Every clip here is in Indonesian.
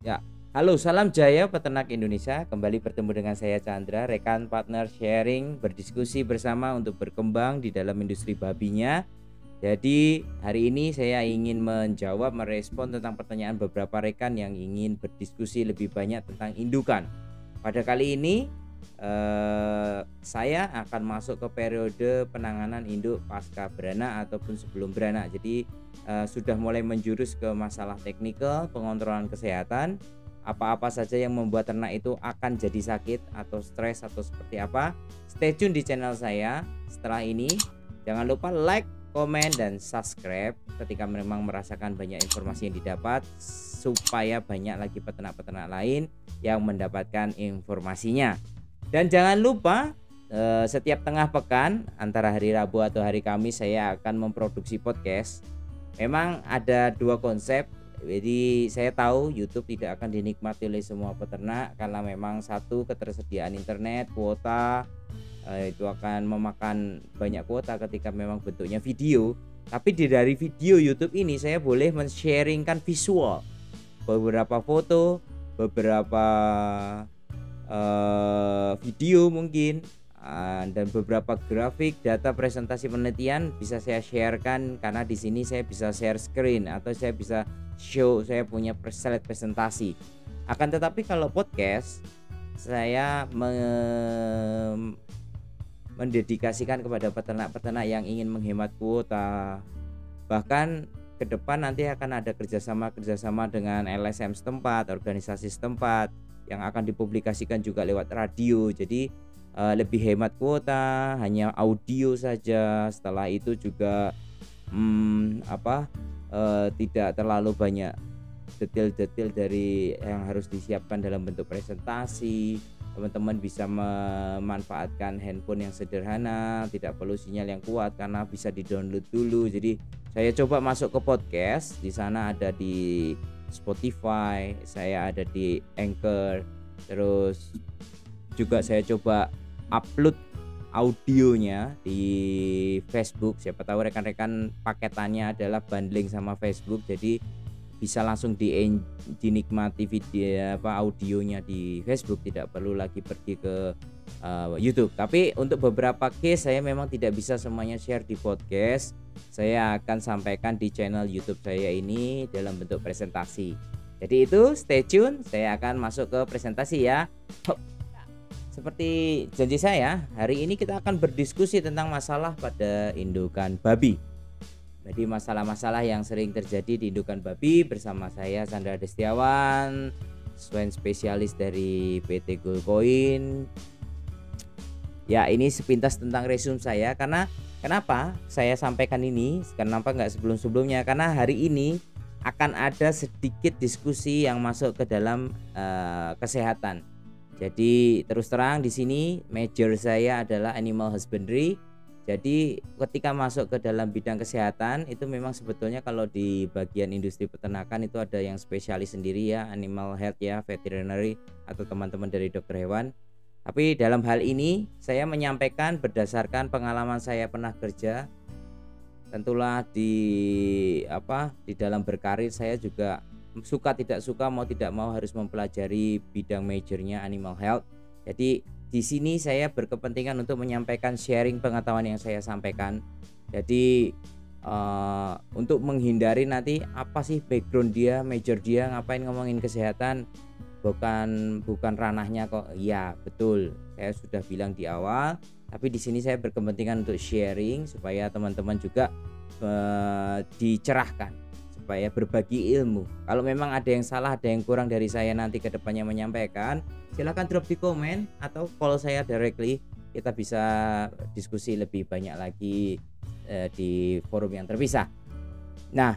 Ya, halo, salam jaya peternak Indonesia. Kembali bertemu dengan saya Chandra, rekan partner sharing, berdiskusi bersama untuk berkembang di dalam industri babinya. Jadi hari ini saya ingin menjawab, merespon tentang pertanyaan beberapa rekan yang ingin berdiskusi lebih banyak tentang indukan. Pada kali ini saya akan masuk ke periode penanganan induk pasca beranak ataupun sebelum beranak. Jadi sudah mulai menjurus ke masalah teknikal, pengontrolan kesehatan, apa-apa saja yang membuat ternak itu akan jadi sakit atau stres atau seperti apa. Stay tune di channel saya. Setelah ini jangan lupa like, komen, dan subscribe ketika memang merasakan banyak informasi yang didapat, supaya banyak lagi peternak-peternak lain yang mendapatkan informasinya. Dan jangan lupa setiap tengah pekan antara hari Rabu atau hari Kamis saya akan memproduksi podcast. Memang ada dua konsep. Jadi saya tahu YouTube tidak akan dinikmati oleh semua peternak karena memang satu, ketersediaan internet, kuota itu akan memakan banyak kuota ketika memang bentuknya video. Tapi dari video YouTube ini saya boleh men-sharingkan visual, beberapa foto, beberapa video mungkin, dan beberapa grafik, data, presentasi penelitian bisa saya sharekan karena di sini saya bisa share screen atau saya bisa show saya punya slide presentasi. Akan tetapi kalau podcast saya mendedikasikan kepada peternak-peternak yang ingin menghemat kuota. Bahkan ke depan nanti akan ada kerjasama dengan LSM setempat, organisasi setempat yang akan dipublikasikan juga lewat radio. Jadi lebih hemat kuota, hanya audio saja. Setelah itu juga tidak terlalu banyak detail-detail dari yang harus disiapkan dalam bentuk presentasi. Teman-teman bisa memanfaatkan handphone yang sederhana, tidak perlu sinyal yang kuat karena bisa di-download dulu. Jadi saya coba masuk ke podcast, di sana ada di Spotify, saya ada di Anchor, terus juga saya coba upload audionya di Facebook. Siapa tahu rekan-rekan paketannya adalah bundling sama Facebook, jadi bisa langsung dinikmati video audionya di Facebook, tidak perlu lagi pergi ke YouTube. Tapi untuk beberapa case saya memang tidak bisa semuanya share di podcast. Saya akan sampaikan di channel YouTube saya ini dalam bentuk presentasi. Jadi itu stay tune, saya akan masuk ke presentasi ya. Seperti janji saya, hari ini kita akan berdiskusi tentang masalah pada indukan babi. Jadi masalah-masalah yang sering terjadi di indukan babi bersama saya Chandra Destiawan, swine spesialis dari PT Gold Point. Ya, ini sepintas tentang resume saya. Karena kenapa saya sampaikan ini, kenapa nggak sebelum-sebelumnya, karena hari ini akan ada sedikit diskusi yang masuk ke dalam kesehatan. Jadi terus terang di sini major saya adalah animal husbandry. Jadi ketika masuk ke dalam bidang kesehatan itu memang sebetulnya kalau di bagian industri peternakan itu ada yang spesialis sendiri ya, animal health ya, veterinary atau teman-teman dari dokter hewan. Tapi dalam hal ini saya menyampaikan berdasarkan pengalaman saya pernah kerja. Tentulah di dalam berkarir saya juga suka tidak suka, mau tidak mau harus mempelajari bidang majornya animal health. Jadi di sini saya berkepentingan untuk menyampaikan sharing pengetahuan yang saya sampaikan. Jadi untuk menghindari nanti apa sih background dia, major dia, ngapain ngomongin kesehatan, bukan ranahnya kok. Iya, betul. Saya sudah bilang di awal, tapi di sini saya berkepentingan untuk sharing supaya teman-teman juga dicerahkan, supaya berbagi ilmu. Kalau memang ada yang salah, ada yang kurang dari saya nanti ke depannya menyampaikan, silahkan drop di komen atau call saya directly. Kita bisa diskusi lebih banyak lagi di forum yang terpisah. Nah,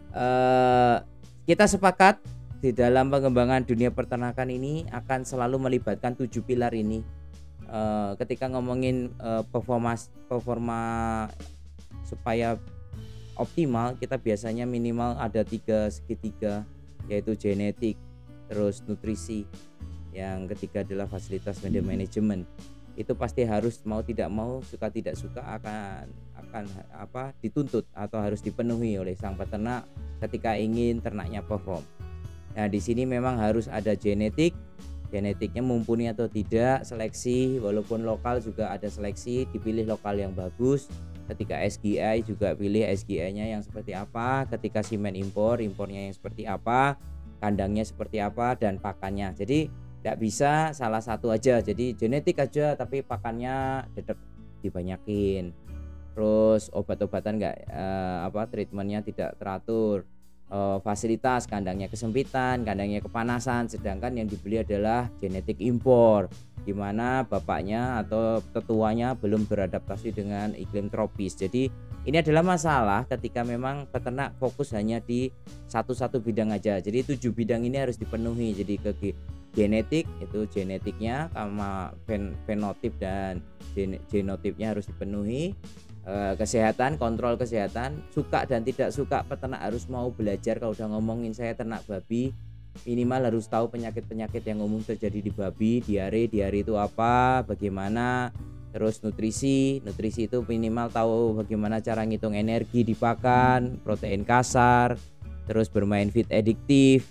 kita sepakat di dalam pengembangan dunia peternakan ini akan selalu melibatkan 7 pilar ini. Ketika ngomongin performa supaya optimal, kita biasanya minimal ada 3 segitiga, yaitu genetik, terus nutrisi, yang ketiga adalah fasilitas manajemen. Itu pasti harus, mau tidak mau, suka tidak suka akan dituntut atau harus dipenuhi oleh sang peternak ketika ingin ternaknya perform. Nah, di sini memang harus ada genetiknya mumpuni atau tidak, seleksi, walaupun lokal juga ada seleksi, dipilih lokal yang bagus. Ketika SGI juga pilih SGI-nya yang seperti apa, ketika semen impornya yang seperti apa, kandangnya seperti apa, dan pakannya. Jadi tidak bisa salah satu aja, jadi genetik aja tapi pakannya tetap dibanyakin. Terus obat-obatan treatmentnya tidak teratur. Fasilitas kandangnya kesempitan, kandangnya kepanasan, sedangkan yang dibeli adalah genetik impor, di mana bapaknya atau tetuanya belum beradaptasi dengan iklim tropis. Jadi ini adalah masalah ketika memang peternak fokus hanya di satu bidang aja. Jadi 7 bidang ini harus dipenuhi. Jadi ke genetik, itu genetiknya sama fenotip dan genotipnya harus dipenuhi. Kesehatan, kontrol kesehatan, suka dan tidak suka peternak harus mau belajar. Kalau udah ngomongin saya ternak babi, minimal harus tahu penyakit-penyakit yang umum terjadi di babi. Diare itu apa, bagaimana. Terus nutrisi itu minimal tahu bagaimana cara ngitung energi di pakan, protein kasar. Terus bermain feed adiktif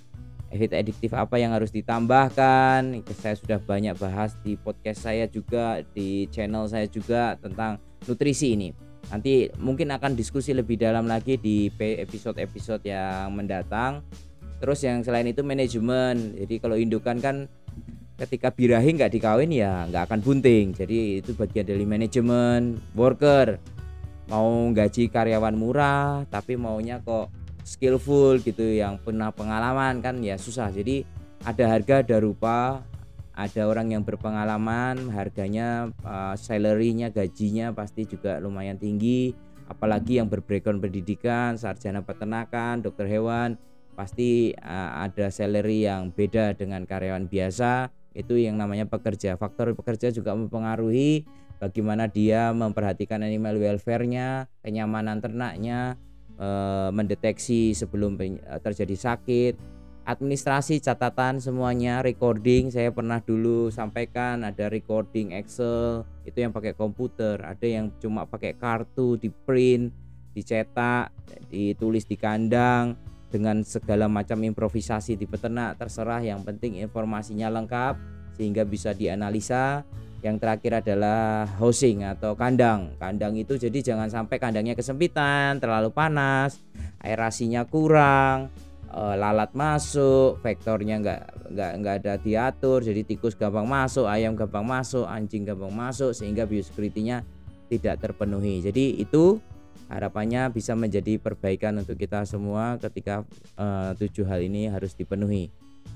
apa yang harus ditambahkan. Saya sudah banyak bahas di podcast saya juga, di channel saya juga tentang nutrisi ini. Nanti mungkin akan diskusi lebih dalam lagi di episode-episode yang mendatang. Terus yang selain itu manajemen. Jadi kalau indukan kan ketika birahi nggak dikawin ya nggak akan bunting. Jadi itu bagian dari manajemen. Worker mau gaji karyawan murah tapi maunya kok skillful gitu, yang pernah pengalaman kan ya susah. Jadi ada harga ada rupa. Ada orang yang berpengalaman, harganya salary-nya, gajinya pasti juga lumayan tinggi. Apalagi yang berbackground pendidikan, sarjana peternakan, dokter hewan, pasti ada salary yang beda dengan karyawan biasa. Itu yang namanya pekerja. Faktor pekerja juga mempengaruhi bagaimana dia memperhatikan animal welfare-nya, kenyamanan ternaknya, mendeteksi sebelum terjadi sakit. Administrasi, catatan semuanya, recording. Saya pernah dulu sampaikan ada recording Excel, itu yang pakai komputer. Ada yang cuma pakai kartu, di print, dicetak, ditulis di kandang, dengan segala macam improvisasi di peternak. Terserah, yang penting informasinya lengkap sehingga bisa dianalisa. Yang terakhir adalah housing atau kandang. Kandang itu jadi jangan sampai kandangnya kesempitan, terlalu panas, aerasinya kurang, lalat masuk, vektornya nggak ada diatur, jadi tikus gampang masuk, ayam gampang masuk, anjing gampang masuk, sehingga biosecurity-nya tidak terpenuhi. Jadi itu harapannya bisa menjadi perbaikan untuk kita semua ketika 7 hal ini harus dipenuhi.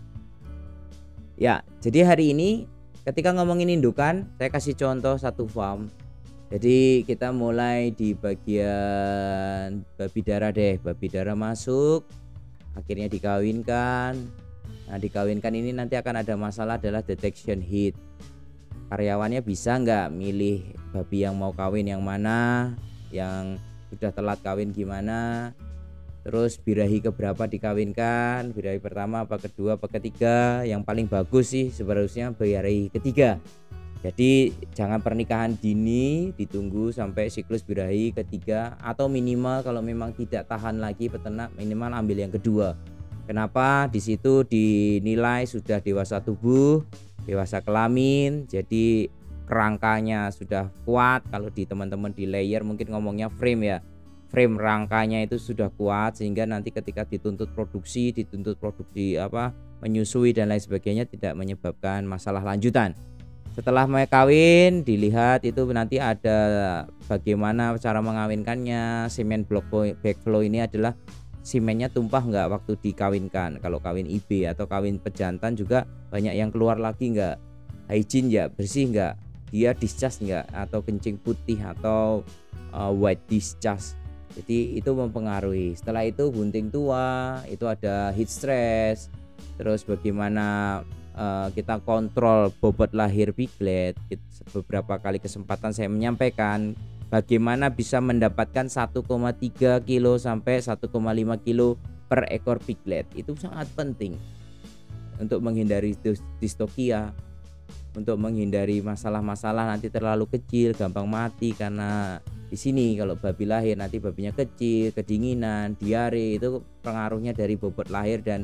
Ya, jadi hari ini ketika ngomongin indukan, saya kasih contoh satu farm. Jadi kita mulai di bagian babi darah deh. Babi darah masuk, akhirnya dikawinkan. Nah, dikawinkan ini nanti akan ada masalah adalah detection heat. Karyawannya bisa nggak milih babi yang mau kawin yang mana, yang sudah telat kawin gimana. Terus birahi keberapa dikawinkan, birahi pertama apa kedua apa ketiga. Yang paling bagus sih seharusnya birahi ketiga. Jadi jangan pernikahan dini, ditunggu sampai siklus birahi ketiga, atau minimal kalau memang tidak tahan lagi peternak, minimal ambil yang kedua. Kenapa? Di situ dinilai sudah dewasa tubuh, dewasa kelamin, jadi kerangkanya sudah kuat. Kalau di teman-teman di layer mungkin ngomongnya frame ya, frame rangkanya itu sudah kuat sehingga nanti ketika dituntut produksi menyusui dan lain sebagainya tidak menyebabkan masalah lanjutan. Setelah mau kawin dilihat itu nanti ada bagaimana cara mengawinkannya. Semen backflow ini adalah semennya tumpah nggak waktu dikawinkan. Kalau kawin IB atau kawin pejantan juga banyak yang keluar lagi nggak, hygiene ya, bersih nggak, dia discharge nggak, atau kencing putih atau white discharge. Jadi itu mempengaruhi. Setelah itu bunting tua, itu ada heat stress. Terus bagaimana kita kontrol bobot lahir piglet. Beberapa kali kesempatan saya menyampaikan bagaimana bisa mendapatkan 1,3 kilo sampai 1,5 kilo per ekor piglet. Itu sangat penting untuk menghindari distokia, untuk menghindari masalah-masalah nanti terlalu kecil gampang mati. Karena di sini kalau babi lahir nanti babinya kecil, kedinginan, diare, itu pengaruhnya dari bobot lahir dan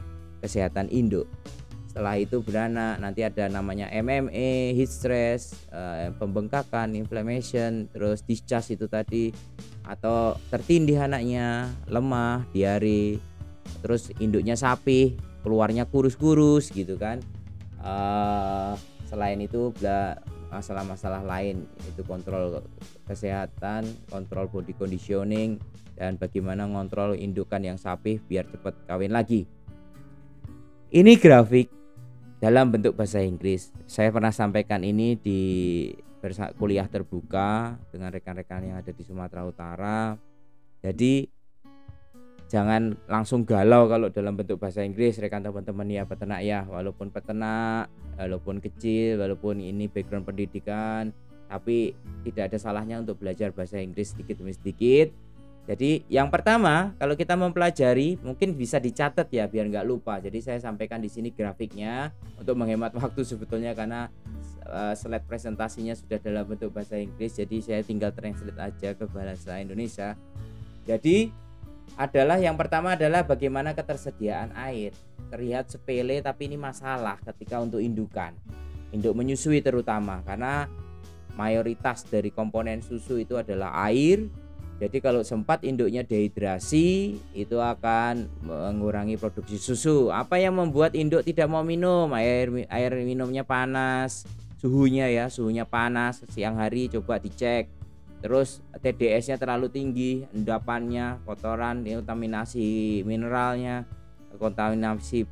kesehatan induk. Setelah itu beranak, nanti ada namanya MMA, heat stress, pembengkakan, inflammation, terus discharge itu tadi, atau tertindih anaknya, lemah, diare, terus induknya sapih, keluarnya kurus-kurus gitu kan. Selain itu masalah-masalah lain, itu kontrol kesehatan, kontrol body conditioning, dan bagaimana ngontrol indukan yang sapih biar cepat kawin lagi. Ini grafik dalam bentuk bahasa Inggris. Saya pernah sampaikan ini di kuliah terbuka dengan rekan-rekan yang ada di Sumatera Utara. Jadi jangan langsung galau kalau dalam bentuk bahasa Inggris, rekan teman-teman ya peternak ya, walaupun peternak, walaupun kecil, walaupun ini background pendidikan, tapi tidak ada salahnya untuk belajar bahasa Inggris sedikit demi sedikit. Jadi yang pertama, kalau kita mempelajari mungkin bisa dicatat ya biar nggak lupa. Jadi saya sampaikan di sini grafiknya untuk menghemat waktu sebetulnya, karena slide presentasinya sudah dalam bentuk bahasa Inggris, jadi saya tinggal translate aja ke bahasa Indonesia. Jadi yang pertama adalah bagaimana ketersediaan air. Terlihat sepele tapi ini masalah ketika untuk induk menyusui terutama, karena mayoritas dari komponen susu itu adalah air. Jadi kalau sempat induknya dehidrasi, itu akan mengurangi produksi susu. Apa yang membuat induk tidak mau minum? Air minumnya panas, suhunya panas. Siang hari coba dicek. Terus TDS-nya terlalu tinggi, endapannya, kotoran, kontaminasi mineralnya, kontaminasi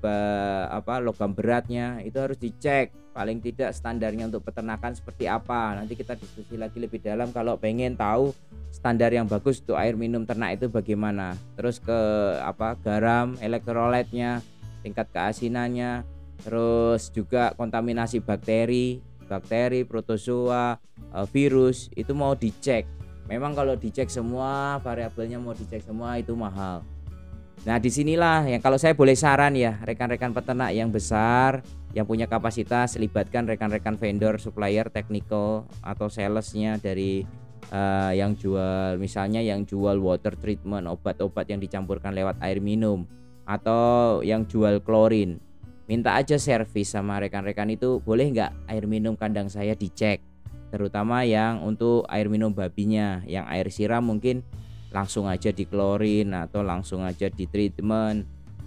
logam beratnya, itu harus dicek. Paling tidak standarnya untuk peternakan seperti apa. Nanti kita diskusi lagi lebih dalam kalau pengen tahu standar yang bagus untuk air minum ternak itu bagaimana. Terus ke garam, elektrolitnya, tingkat keasinannya, terus juga kontaminasi bakteri, protozoa, virus, itu mau dicek. Memang kalau dicek semua variabelnya mau dicek semua itu mahal. Nah disinilah yang kalau saya boleh saran ya, rekan-rekan peternak yang besar yang punya kapasitas, libatkan rekan-rekan vendor, supplier, technical atau salesnya dari yang jual, misalnya yang jual water treatment, obat-obat yang dicampurkan lewat air minum, atau yang jual klorin. Minta aja servis sama rekan-rekan itu, boleh nggak air minum kandang saya dicek, terutama yang untuk air minum babinya. Yang air siram mungkin langsung aja di klorin atau langsung aja di treatment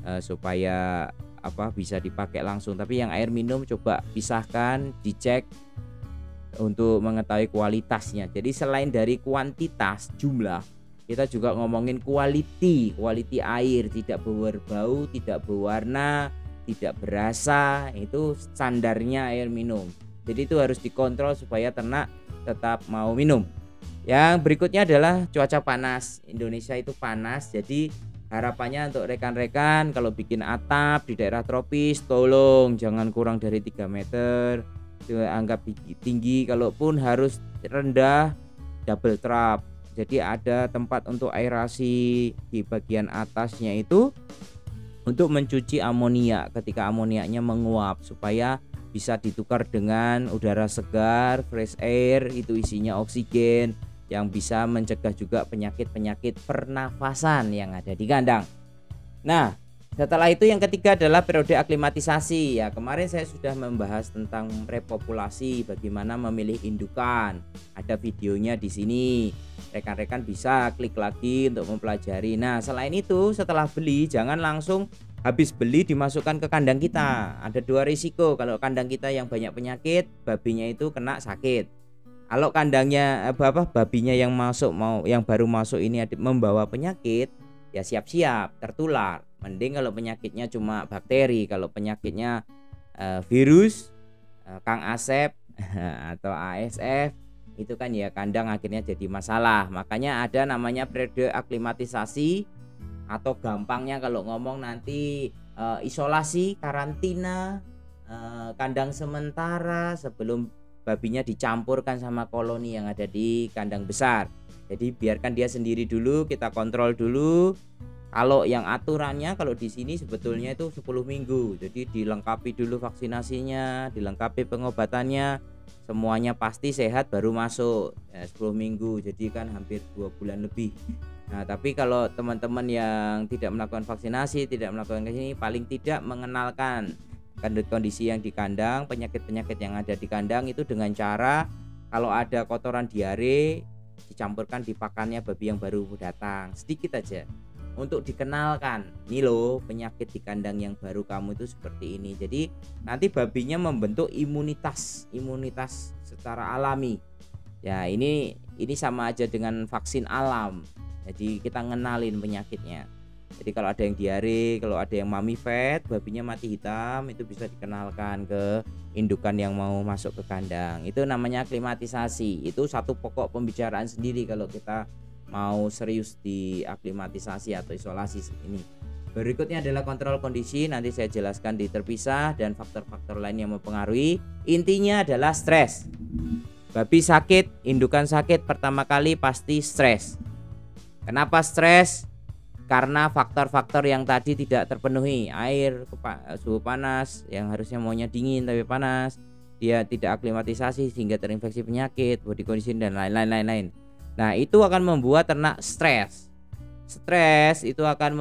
supaya bisa dipakai langsung. Tapi yang air minum coba pisahkan, dicek untuk mengetahui kualitasnya. Jadi selain dari kuantitas jumlah, kita juga ngomongin quality air, tidak berbau, tidak berwarna, tidak berasa, itu standarnya air minum. Jadi itu harus dikontrol supaya ternak tetap mau minum. Yang berikutnya adalah cuaca panas. Indonesia itu panas, jadi harapannya untuk rekan-rekan kalau bikin atap di daerah tropis, tolong jangan kurang dari 3 meter. Anggap tinggi, kalaupun harus rendah, double trap. Jadi ada tempat untuk aerasi di bagian atasnya itu untuk mencuci amonia ketika amoniaknya menguap, supaya bisa ditukar dengan udara segar, fresh air, itu isinya oksigen yang bisa mencegah juga penyakit-penyakit pernafasan yang ada di kandang. Nah, setelah itu yang ketiga adalah periode aklimatisasi. Ya, kemarin saya sudah membahas tentang repopulasi, bagaimana memilih indukan. Ada videonya di sini. Rekan-rekan bisa klik lagi untuk mempelajari. Nah, selain itu setelah beli jangan langsung habis beli dimasukkan ke kandang kita. Ada 2 risiko. Kalau kandang kita yang banyak penyakit, babinya itu kena sakit. Kalau kandangnya babinya yang baru masuk ini membawa penyakit, ya siap-siap tertular. Mending kalau penyakitnya cuma bakteri, kalau penyakitnya virus, Kang Asep atau ASF, itu kan ya kandang akhirnya jadi masalah. Makanya ada namanya periode aklimatisasi, atau gampangnya kalau ngomong nanti isolasi, karantina, kandang sementara sebelum babinya dicampurkan sama koloni yang ada di kandang besar. Jadi biarkan dia sendiri dulu, kita kontrol dulu. Kalau yang aturannya kalau di sini sebetulnya itu 10 minggu. Jadi dilengkapi dulu vaksinasinya, dilengkapi pengobatannya, semuanya pasti sehat baru masuk. 10 minggu. Jadi kan hampir 2 bulan lebih. Nah, tapi kalau teman-teman yang tidak melakukan vaksinasi, tidak melakukan ini, paling tidak mengenalkan kondisi yang di kandang, penyakit-penyakit yang ada di kandang itu dengan cara kalau ada kotoran diare dicampurkan di pakannya babi yang baru datang, sedikit aja. Untuk dikenalkan, nih loh penyakit di kandang yang baru kamu itu seperti ini. Jadi nanti babinya membentuk imunitas secara alami. Ya, ini sama aja dengan vaksin alam. Jadi kita ngenalin penyakitnya. Jadi kalau ada yang diare, kalau ada yang mummy fat, babinya mati hitam, itu bisa dikenalkan ke indukan yang mau masuk ke kandang. Itu namanya aklimatisasi. Itu satu pokok pembicaraan sendiri kalau kita mau serius di aklimatisasi atau isolasi ini. Berikutnya adalah kontrol kondisi, nanti saya jelaskan di terpisah, dan faktor-faktor lain yang mempengaruhi. Intinya adalah stres. Babi sakit, indukan sakit, pertama kali pasti stres. Kenapa stres? Karena faktor-faktor yang tadi tidak terpenuhi. Air, suhu panas yang harusnya maunya dingin tapi panas, dia tidak aklimatisasi sehingga terinfeksi penyakit, body condition, dan lain-lain. Nah, itu akan membuat ternak stres. Stres itu akan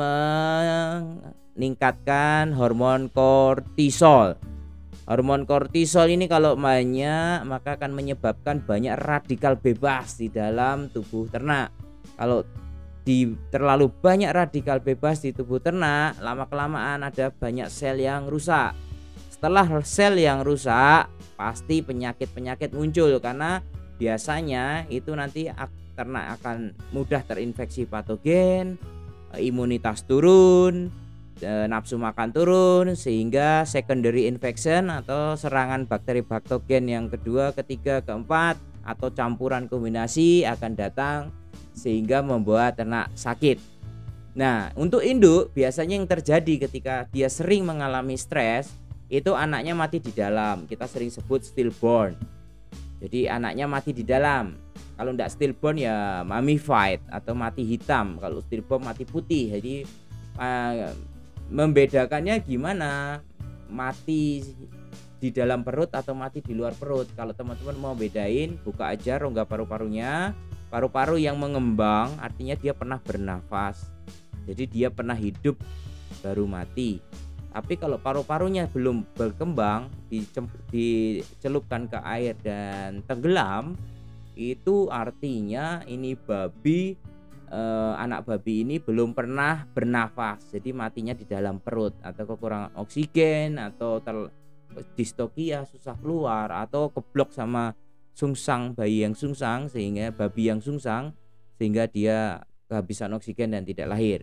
meningkatkan hormon kortisol. Hormon kortisol ini kalau banyak maka akan menyebabkan banyak radikal bebas di dalam tubuh ternak. Kalau terlalu banyak radikal bebas di tubuh ternak, lama-kelamaan ada banyak sel yang rusak. Setelah sel yang rusak, pasti penyakit-penyakit muncul karena biasanya itu nanti ternak akan mudah terinfeksi patogen, imunitas turun, nafsu makan turun, sehingga secondary infection atau serangan bakteri patogen yang kedua, ketiga, keempat atau campuran kombinasi akan datang sehingga membuat ternak sakit. Nah, untuk induk biasanya yang terjadi ketika dia sering mengalami stres itu anaknya mati di dalam. Kita sering sebut stillborn. Jadi anaknya mati di dalam. Kalau enggak stillborn ya mummified atau mati hitam. Kalau stillborn mati putih. Jadi membedakannya gimana? Mati di dalam perut atau mati di luar perut. Kalau teman-teman mau bedain, buka aja rongga paru-parunya. Paru-paru yang mengembang artinya dia pernah bernafas. Jadi dia pernah hidup baru mati. Tapi kalau paru-parunya belum berkembang, dicelupkan ke air dan tenggelam, itu artinya ini babi, anak babi ini belum pernah bernafas. Jadi matinya di dalam perut atau kekurangan oksigen atau distokia, susah keluar, atau keblok sama sungsang, bayi yang sungsang, sehingga babi yang sungsang sehingga dia kehabisan oksigen dan tidak lahir.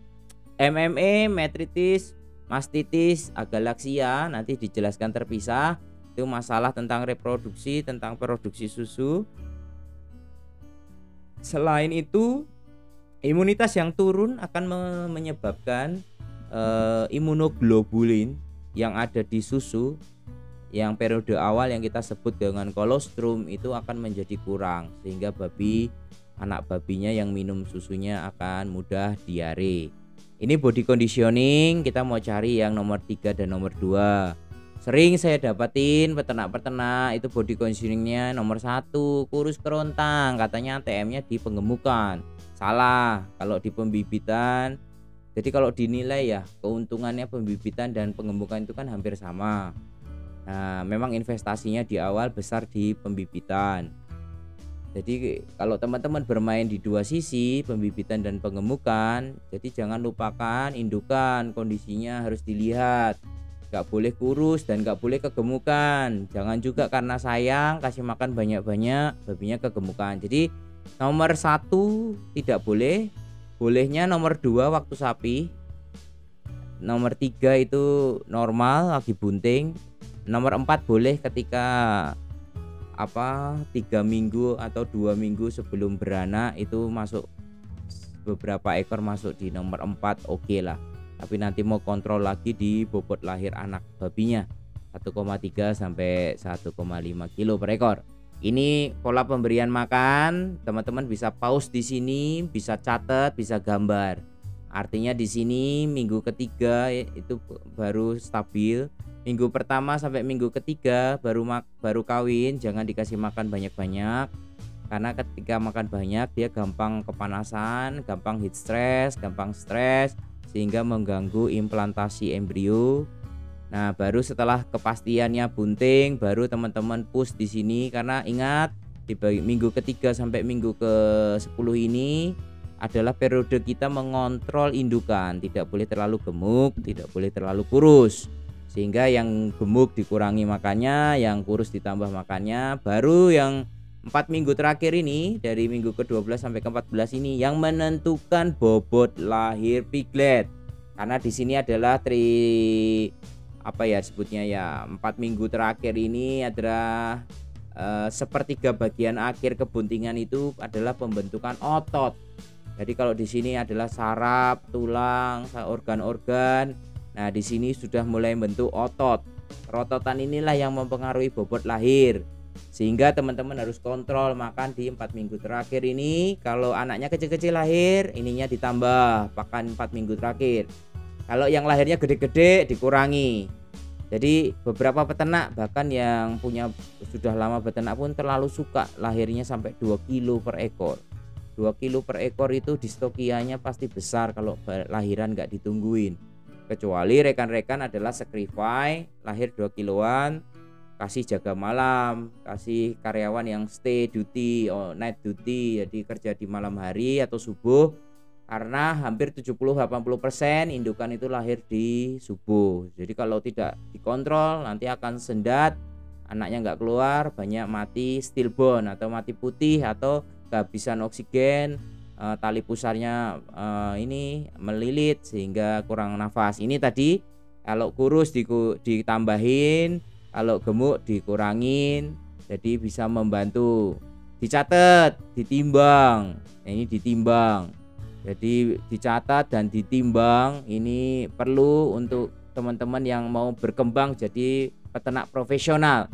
MMA, metritis, mastitis, agalaksia nanti dijelaskan terpisah. Itu masalah tentang reproduksi, tentang produksi susu. Selain itu, imunitas yang turun akan menyebabkan imunoglobulin yang ada di susu yang periode awal yang kita sebut dengan kolostrum itu akan menjadi kurang, sehingga anak babinya yang minum susunya akan mudah diare. Ini body conditioning, kita mau cari yang nomor 3 dan nomor 2. Sering saya dapatin peternak-peternak itu body conditioningnya nomor 1 kurus kerontang, katanya TM-nya di penggemukan. Salah, kalau di pembibitan. Jadi kalau dinilai ya keuntungannya pembibitan dan penggemukan itu kan hampir sama. Nah, memang investasinya di awal besar di pembibitan. Jadi kalau teman-teman bermain di dua sisi, pembibitan dan penggemukan, jadi jangan lupakan indukan, kondisinya harus dilihat. Gak boleh kurus dan gak boleh kegemukan. Jangan juga karena sayang kasih makan banyak-banyak, babinya kegemukan. Jadi nomor 1 tidak boleh, bolehnya nomor 2 waktu sapi. Nomor 3 itu normal lagi bunting. Nomor 4 boleh ketika 3 minggu atau 2 minggu sebelum beranak, itu masuk beberapa ekor masuk di nomor 4, oke lah. Tapi nanti mau kontrol lagi di bobot lahir anak babinya 1,3 sampai 1,5 kilo per ekor. Ini pola pemberian makan, teman-teman bisa pause di sini, bisa catat, bisa gambar. Artinya di sini minggu ketiga itu baru stabil. Minggu pertama sampai minggu ketiga baru kawin, jangan dikasih makan banyak-banyak. karena ketika makan banyak dia gampang kepanasan, gampang heat stress, gampang stres, sehingga mengganggu implantasi embrio. Nah, baru setelah kepastiannya bunting, baru teman-teman push di sini, karena ingat di minggu ketiga sampai minggu ke-10 ini adalah periode kita mengontrol indukan, tidak boleh terlalu gemuk, tidak boleh terlalu kurus. Sehingga yang gemuk dikurangi makannya, yang kurus ditambah makannya, baru yang 4 minggu terakhir ini dari minggu ke-12 sampai ke-14 ini yang menentukan bobot lahir piglet. Karena di sini adalah sebutnya ya, 4 minggu terakhir ini adalah sepertiga bagian akhir kebuntingan itu adalah pembentukan otot. Jadi kalau di sini adalah saraf, tulang, organ-organ. Nah, di sini sudah mulai bentuk otot. Rototan inilah yang mempengaruhi bobot lahir. Sehingga teman-teman harus kontrol makan di 4 minggu terakhir ini. Kalau anaknya kecil-kecil lahir, ininya ditambah pakan 4 minggu terakhir. Kalau yang lahirnya gede-gede dikurangi. Jadi beberapa peternak bahkan yang punya sudah lama beternak pun terlalu suka lahirnya sampai 2 kilo per ekor. 2 kilo per ekor itu distokianya pasti besar kalau lahiran nggak ditungguin. Kecuali rekan-rekan adalah sacrifice, lahir 2 kiloan, kasih jaga malam, kasih karyawan yang stay duty, night duty, jadi kerja di malam hari atau subuh. Karena hampir 70-80% indukan itu lahir di subuh. Jadi kalau tidak dikontrol nanti akan sendat, anaknya nggak keluar, banyak mati stillborn atau mati putih atau kehabisan oksigen, tali pusarnya ini melilit sehingga kurang nafas. Ini tadi kalau kurus ditambahin, kalau gemuk dikurangin, jadi bisa membantu. Dicatat, ditimbang. Ini ditimbang. Jadi dicatat dan ditimbang. Ini perlu untuk teman-teman yang mau berkembang jadi peternak profesional.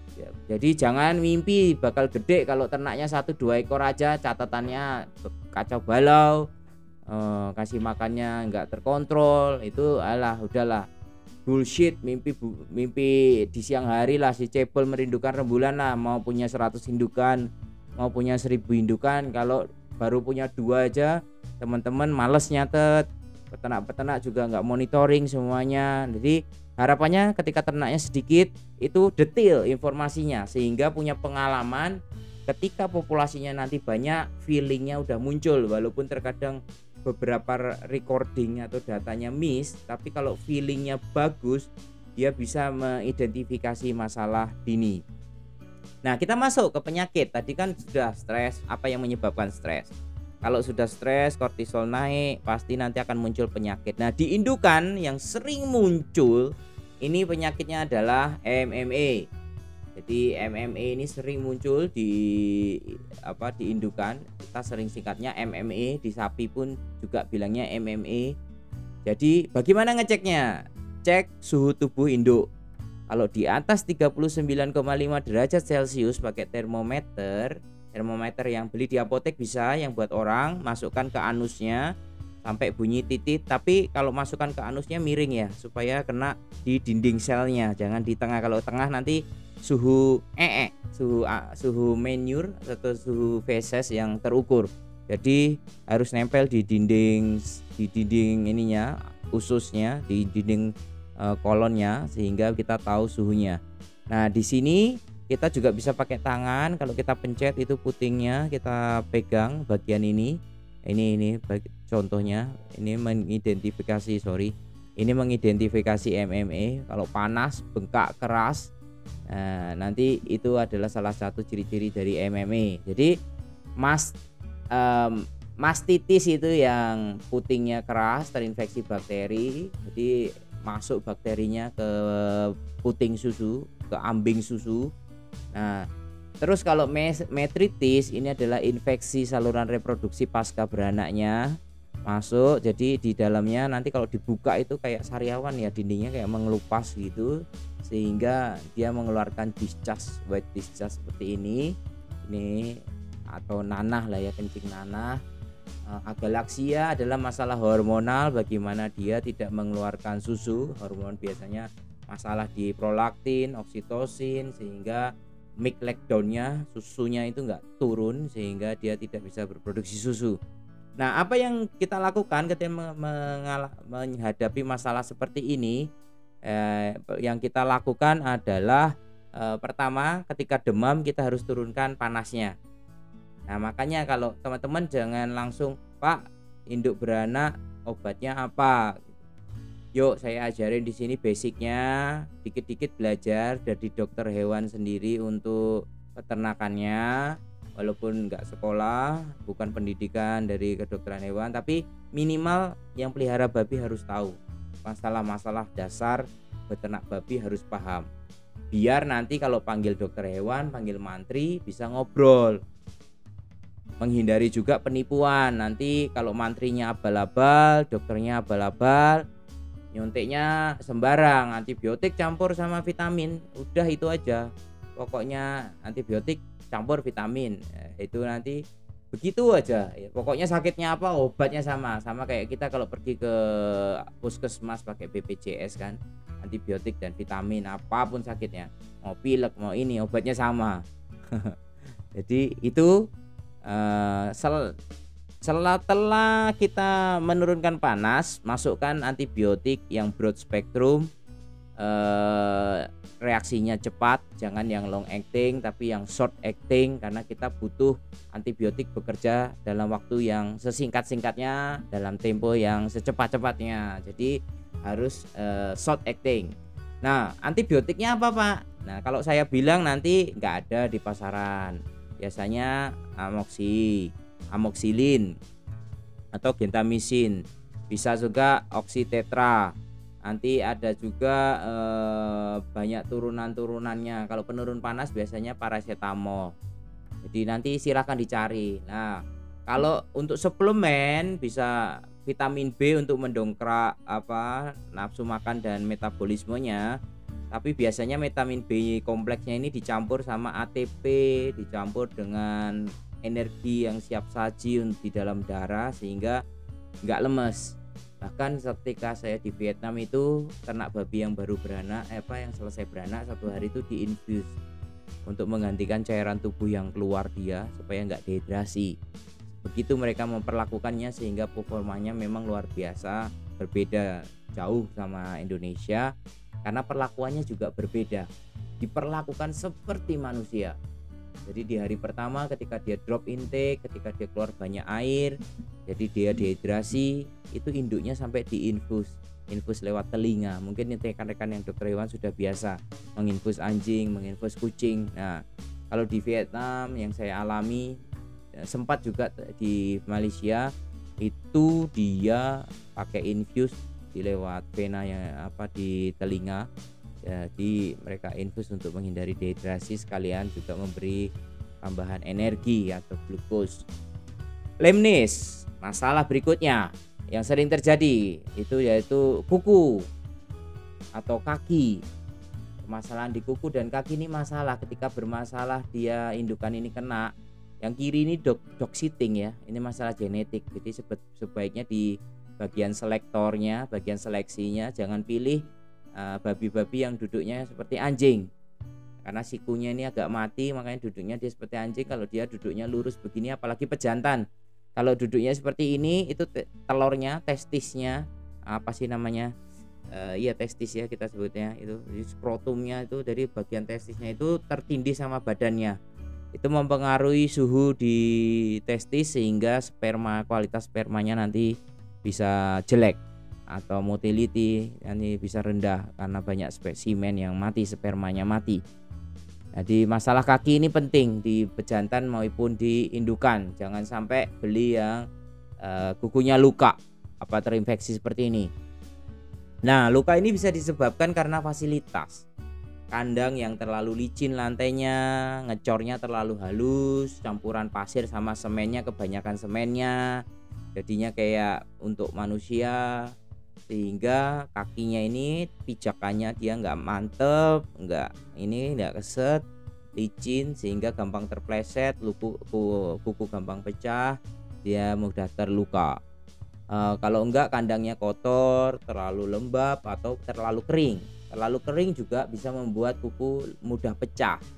Jadi jangan mimpi bakal gede kalau ternaknya 1-2 ekor aja, catatannya kacau balau, kasih makannya nggak terkontrol, itu udahlah bullshit. Mimpi di siang hari lah, si cebol merindukan rembulan lah, mau punya 100 indukan, mau punya 1000 indukan, kalau baru punya 2 aja teman-teman males nyatet. Peternak-peternak juga nggak monitoring semuanya. Jadi harapannya ketika ternaknya sedikit itu detail informasinya, sehingga punya pengalaman ketika populasinya nanti banyak, feelingnya udah muncul. Walaupun terkadang beberapa recording atau datanya miss, tapi kalau feelingnya bagus dia bisa mengidentifikasi masalah dini. Nah, kita masuk ke penyakit. Tadi kan sudah stres, apa yang menyebabkan stres. Kalau sudah stres, kortisol naik, pasti nanti akan muncul penyakit. Nah, di indukan yang sering muncul ini penyakitnya adalah MMA. Jadi MMA ini sering muncul di indukan. Kita sering singkatnya MMA, di sapi pun juga bilangnya MMA. Jadi bagaimana ngeceknya? Cek suhu tubuh induk. Kalau di atas 39,5 derajat Celcius pakai termometer yang beli di apotek bisa, yang buat orang, masukkan ke anusnya sampai bunyi titit. Tapi kalau masukkan ke anusnya miring ya, supaya kena di dinding selnya, jangan di tengah. Kalau tengah nanti suhu suhu manure atau suhu feses yang terukur. Jadi harus nempel di dinding ininya, ususnya, di dinding kolonnya, sehingga kita tahu suhunya. Nah, di sini kita juga bisa pakai tangan. Kalau kita pencet itu putingnya, kita pegang bagian ini contohnya. Ini mengidentifikasi MMA. Kalau panas, bengkak, keras, nanti itu adalah salah satu ciri-ciri dari MMA. Jadi mastitis itu yang putingnya keras, terinfeksi bakteri. Jadi masuk bakterinya ke puting susu, ke ambing susu. Nah, terus kalau metritis ini adalah infeksi saluran reproduksi pasca beranaknya masuk. Jadi di dalamnya nanti kalau dibuka itu kayak sariawan ya, dindingnya kayak mengelupas gitu, sehingga dia mengeluarkan white discharge seperti ini atau nanah lah ya, kencing nanah. Agalaksia adalah masalah hormonal, bagaimana dia tidak mengeluarkan susu. Hormon biasanya masalah di prolaktin, oksitosin, sehingga milk letdownnya, susunya itu nggak turun sehingga dia tidak bisa berproduksi susu. Nah, apa yang kita lakukan ketika menghadapi masalah seperti ini? Yang kita lakukan adalah pertama, ketika demam kita harus turunkan panasnya. Nah, makanya kalau teman-teman jangan langsung, Pak, induk beranak obatnya apa? Yuk saya ajarin di sini basicnya, dikit-dikit belajar dari dokter hewan sendiri untuk peternakannya. Walaupun nggak sekolah, bukan pendidikan dari kedokteran hewan, tapi minimal yang pelihara babi harus tahu masalah-masalah dasar beternak babi, harus paham. Biar nanti kalau panggil dokter hewan, panggil mantri, bisa ngobrol. Menghindari juga penipuan. Nanti kalau mantrinya abal-abal, dokternya abal-abal, nyuntiknya sembarang, antibiotik campur sama vitamin, udah itu aja. Pokoknya antibiotik campur vitamin, itu nanti begitu aja. Pokoknya sakitnya apa, obatnya sama kayak kita kalau pergi ke puskesmas pakai BPJS kan, antibiotik dan vitamin apapun sakitnya, mau pilek mau ini, obatnya sama. Jadi itu setelah kita menurunkan panas, masukkan antibiotik yang broad spectrum, reaksinya cepat, jangan yang long acting tapi yang short acting, karena kita butuh antibiotik bekerja dalam waktu yang sesingkat-singkatnya, dalam tempo yang secepat-cepatnya. Jadi harus short acting. Nah, antibiotiknya apa, Pak? Nah, kalau saya bilang nanti nggak ada di pasaran. Biasanya amoxilin atau gentamisin, bisa juga oxytetra. Nanti ada juga banyak turunan-turunannya. Kalau penurun panas biasanya paracetamol. Jadi nanti silakan dicari. Nah, kalau untuk suplemen bisa vitamin B untuk mendongkrak nafsu makan dan metabolismenya. Tapi biasanya vitamin B kompleksnya ini dicampur sama ATP, dicampur dengan energi yang siap saji di dalam darah sehingga nggak lemes. Bahkan ketika saya di Vietnam itu, ternak babi yang baru beranak, yang selesai beranak 1 hari itu diinfus untuk menggantikan cairan tubuh yang keluar dia supaya nggak dehidrasi. Begitu mereka memperlakukannya sehingga performanya memang luar biasa, berbeda jauh sama Indonesia. Karena perlakuannya juga berbeda, diperlakukan seperti manusia. Jadi di hari pertama ketika dia drop intake, ketika dia keluar banyak air, jadi dia dehidrasi, itu induknya sampai diinfus lewat telinga. Mungkin rekan-rekan yang dokter hewan sudah biasa menginfus anjing, menginfus kucing. Nah, kalau di Vietnam yang saya alami, sempat juga di Malaysia, itu dia pakai infus di lewat vena yang di telinga. Jadi mereka infus untuk menghindari dehidrasi, sekalian juga memberi tambahan energi atau glukos. Lemnis, masalah berikutnya yang sering terjadi itu yaitu kuku atau kaki. Permasalahan di kuku dan kaki ini masalah ketika bermasalah, dia indukan ini kena. Yang kiri ini dog sitting ya, ini masalah genetik. Jadi sebaiknya di bagian selektornya, bagian seleksinya jangan pilih babi-babi yang duduknya seperti anjing, karena sikunya ini agak mati, makanya duduknya dia seperti anjing. Kalau dia duduknya lurus begini, apalagi pejantan, kalau duduknya seperti ini, itu telurnya, testisnya, testis ya kita sebutnya, itu skrotumnya itu dari bagian testisnya itu tertindih sama badannya. Itu mempengaruhi suhu di testis sehingga kualitas spermanya nanti bisa jelek atau motility nanti bisa rendah karena banyak spesimen yang mati, spermanya mati. Jadi masalah kaki ini penting di pejantan maupun di indukan. Jangan sampai beli yang kukunya luka, terinfeksi seperti ini. Nah, luka ini bisa disebabkan karena fasilitas kandang yang terlalu licin lantainya, ngecornya terlalu halus, campuran pasir sama semennya, kebanyakan semennya, jadinya kayak untuk manusia, sehingga kakinya ini pijakannya dia nggak mantep, nggak keset, licin sehingga gampang terpleset, kuku gampang pecah, dia mudah terluka. Kalau enggak kandangnya kotor, terlalu lembab atau terlalu kering. Terlalu kering juga bisa membuat kuku mudah pecah.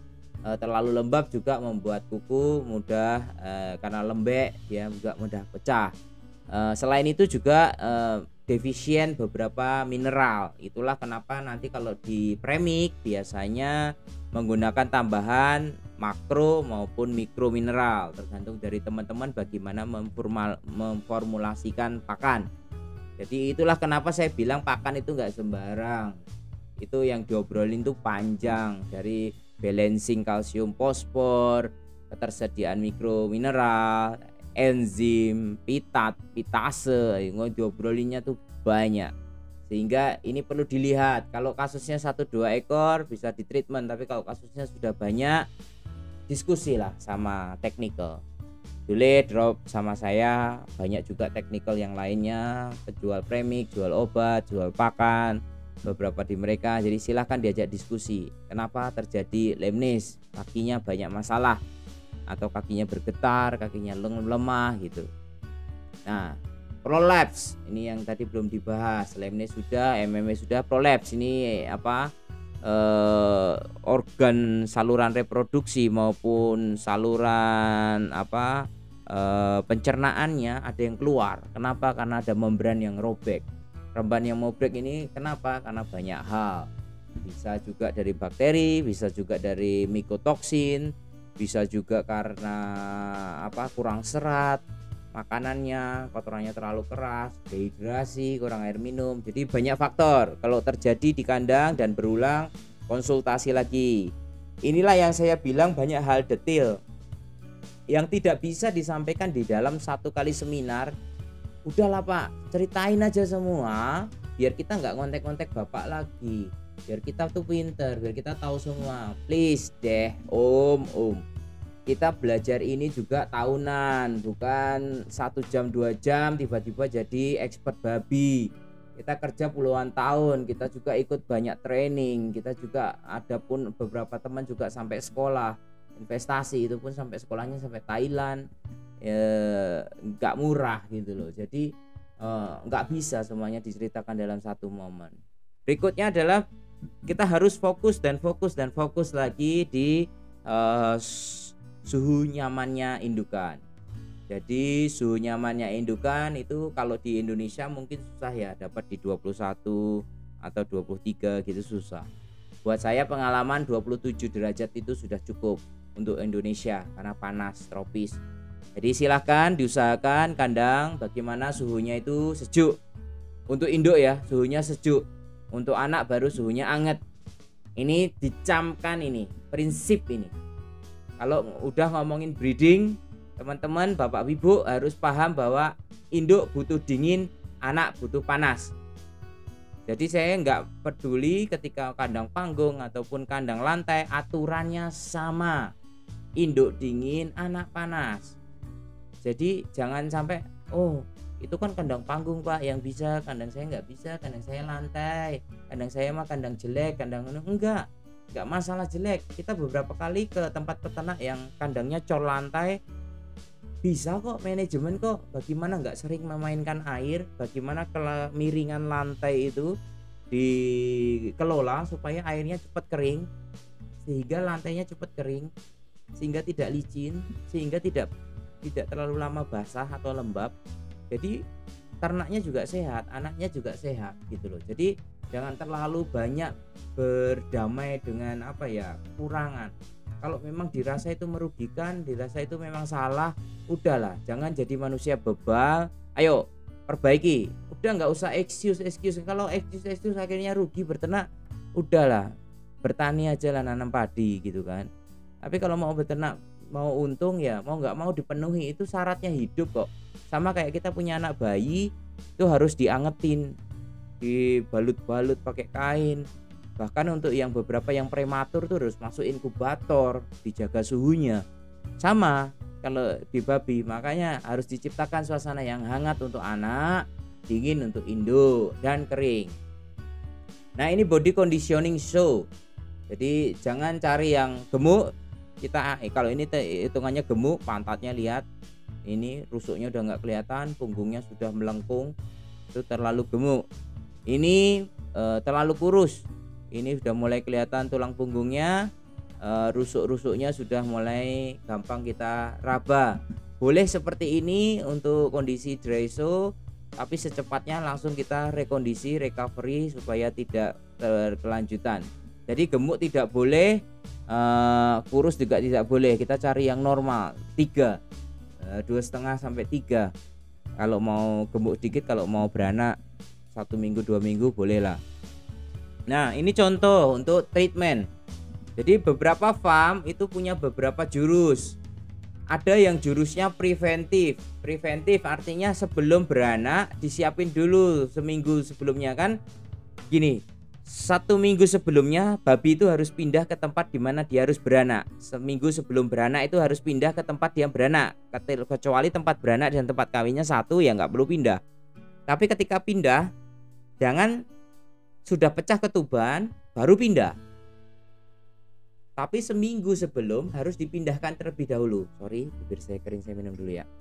terlalu lembab juga membuat kuku mudah karena lembek dia juga mudah pecah. Selain itu juga defisien beberapa mineral. Itulah kenapa nanti kalau di premix biasanya menggunakan tambahan makro maupun mikro mineral, tergantung dari teman-teman bagaimana memformulasikan pakan. Jadi itulah kenapa saya bilang pakan itu nggak sembarang. Itu yang diobrolin tuh panjang, dari balancing kalsium fosfor, ketersediaan mikro mineral, enzim, pitase, diobrolinnya tuh banyak. Sehingga ini perlu dilihat. Kalau kasusnya 1-2 ekor bisa ditreatment, tapi kalau kasusnya sudah banyak, diskusi lah sama technical. Boleh drop sama saya, banyak juga technical yang lainnya, penjual premix, jual obat, jual pakan, beberapa di mereka. Jadi silahkan diajak diskusi. Kenapa terjadi lemnis, kakinya banyak masalah, atau kakinya bergetar, kakinya lemah gitu. Nah, prolapse ini yang tadi belum dibahas. Lemnis sudah, MMA sudah, prolapse ini apa? Organ saluran reproduksi maupun saluran pencernaannya ada yang keluar. Kenapa? Karena ada membran yang robek. Membran yang robek ini kenapa? Karena banyak hal. Bisa juga dari bakteri, bisa juga dari mikotoksin, bisa juga karena kurang serat makanannya, kotorannya terlalu keras, dehidrasi, kurang air minum. Jadi banyak faktor. Kalau terjadi di kandang dan berulang, konsultasi lagi. Inilah yang saya bilang banyak hal detail yang tidak bisa disampaikan di dalam 1 kali seminar. Udahlah Pak, ceritain aja semua, biar kita nggak ngontek-ngontek Bapak lagi, biar kita tuh pinter, biar kita tahu semua. Please deh Om, kita belajar ini juga tahunan, bukan 1 jam 2 jam tiba-tiba jadi expert babi. Kita kerja puluhan tahun, kita juga ikut banyak training, kita juga ada pun beberapa teman juga sampai sekolah investasi, itu pun sampai sekolahnya sampai Thailand. Nggak murah gitu loh. Jadi nggak bisa semuanya diceritakan dalam 1 momen. Berikutnya adalah kita harus fokus lagi di suhu nyamannya indukan. Jadi suhu nyamannya indukan itu kalau di Indonesia mungkin susah ya, dapat di 21 atau 23 gitu susah. Buat saya pengalaman 27 derajat itu sudah cukup untuk Indonesia karena panas tropis. Jadi silahkan diusahakan kandang bagaimana suhunya itu sejuk. Untuk induk ya suhunya sejuk, untuk anak baru suhunya anget. Ini dicamkan, ini prinsip ini. Kalau udah ngomongin breeding, teman-teman Bapak Ibu harus paham bahwa induk butuh dingin, anak butuh panas. Jadi saya nggak peduli ketika kandang panggung ataupun kandang lantai, aturannya sama. Induk dingin, anak panas. Jadi jangan sampai itu kan kandang panggung Pak yang bisa, kandang saya nggak bisa, kandang saya lantai, kandang saya mah kandang jelek, kandang enggak masalah jelek. Kita beberapa kali ke tempat peternak yang kandangnya cor lantai, bisa kok manajemen kok. Bagaimana nggak sering memainkan air, bagaimana kemiringan lantai itu dikelola supaya airnya cepat kering, sehingga lantainya cepat kering, sehingga tidak licin, sehingga tidak terlalu lama basah atau lembab. Jadi ternaknya juga sehat, anaknya juga sehat gitu loh. Jadi jangan terlalu banyak berdamai dengan kekurangan. Kalau memang dirasa itu merugikan, dirasa itu memang salah, udahlah, jangan jadi manusia bebal. Ayo perbaiki, udah nggak usah excuse. Kalau excuse akhirnya rugi berternak, udahlah bertani aja lah, nanam padi gitu kan. Tapi kalau mau beternak, mau untung ya mau nggak mau dipenuhi, itu syaratnya hidup kok. Sama kayak kita punya anak bayi, itu harus diangetin, dibalut-balut pakai kain. Bahkan untuk yang beberapa yang prematur tuh harus masuk inkubator, dijaga suhunya. Sama kalau di babi, makanya harus diciptakan suasana yang hangat untuk anak, dingin untuk induk, dan kering. Nah ini body conditioning show. Jadi jangan cari yang gemuk. Kita kalau ini hitungannya gemuk, pantatnya lihat, ini rusuknya udah nggak kelihatan, punggungnya sudah melengkung, itu terlalu gemuk. Ini terlalu kurus, ini sudah mulai kelihatan tulang punggungnya, rusuk-rusuknya sudah mulai gampang kita raba. Boleh seperti ini untuk kondisi dry show, tapi secepatnya langsung kita rekondisi, recovery supaya tidak berkelanjutan. Jadi gemuk tidak boleh, kurus juga tidak boleh. Kita cari yang normal, 3, 2,5 sampai 3. Kalau mau gemuk dikit, kalau mau beranak 1 minggu 2 minggu boleh lah. Nah, ini contoh untuk treatment. Jadi beberapa farm itu punya beberapa jurus. Ada yang jurusnya preventif. Preventif artinya sebelum beranak disiapin dulu seminggu sebelumnya kan. Gini, 1 minggu sebelumnya babi itu harus pindah ke tempat di mana dia harus beranak. Seminggu sebelum beranak itu harus pindah ke tempat dia beranak. Kecuali tempat beranak dan tempat kawinnya satu, ya nggak perlu pindah. Tapi ketika pindah, jangan sudah pecah ketuban baru pindah. Tapi seminggu sebelum harus dipindahkan terlebih dahulu. Sorry, bibir saya kering, saya minum dulu ya.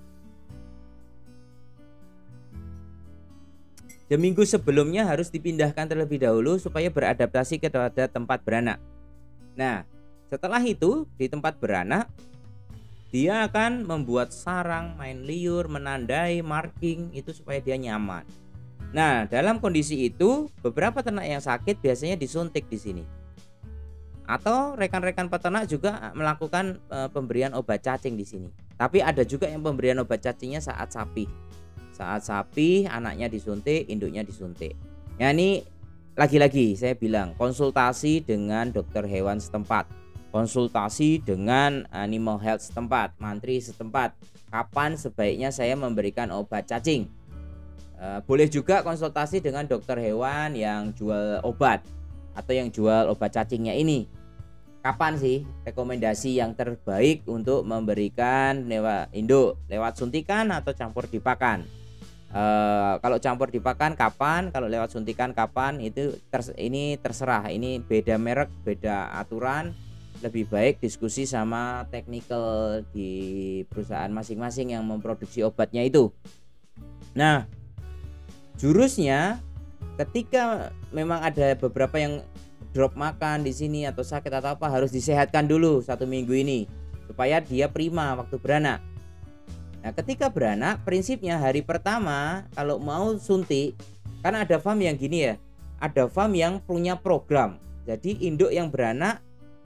Seminggu sebelumnya harus dipindahkan terlebih dahulu supaya beradaptasi kepada tempat beranak. Nah, setelah itu di tempat beranak dia akan membuat sarang, main liur, menandai, marking itu supaya dia nyaman. Nah, dalam kondisi itu beberapa ternak yang sakit biasanya disuntik di sini. Atau rekan-rekan peternak juga melakukan pemberian obat cacing di sini. Tapi ada juga yang pemberian obat cacingnya saat sapi. Saat sapi anaknya disuntik, induknya disuntik. Ya, ini lagi-lagi saya bilang konsultasi dengan dokter hewan setempat. Konsultasi dengan animal health setempat, mantri setempat. Kapan sebaiknya saya memberikan obat cacing? Boleh juga konsultasi dengan dokter hewan yang jual obat atau yang jual obat cacingnya ini. Kapan sih rekomendasi yang terbaik untuk memberikan induk, lewat suntikan atau campur di pakan? Kalau campur di pakan kapan, kalau lewat suntikan kapan, itu ini terserah. Ini beda merek, beda aturan. Lebih baik diskusi sama technical di perusahaan masing-masing yang memproduksi obatnya itu. Nah, jurusnya ketika memang ada beberapa yang drop makan di sini atau sakit atau apa, harus disehatkan dulu 1 minggu ini supaya dia prima waktu beranak. Nah, ketika beranak prinsipnya hari pertama kalau mau suntik, kan ada farm yang gini ya, ada farm yang punya program. Jadi induk yang beranak